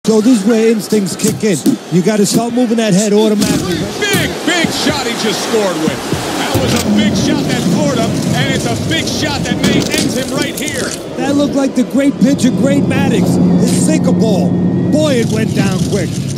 So this is where instincts kick in. You got to start moving that head automatically. Big shot he just scored with. That was a big shot that floored him, and it's a big shot that ends him right here. That looked like the great pitcher, Great Maddux. His sinker ball. Boy, it went down quick.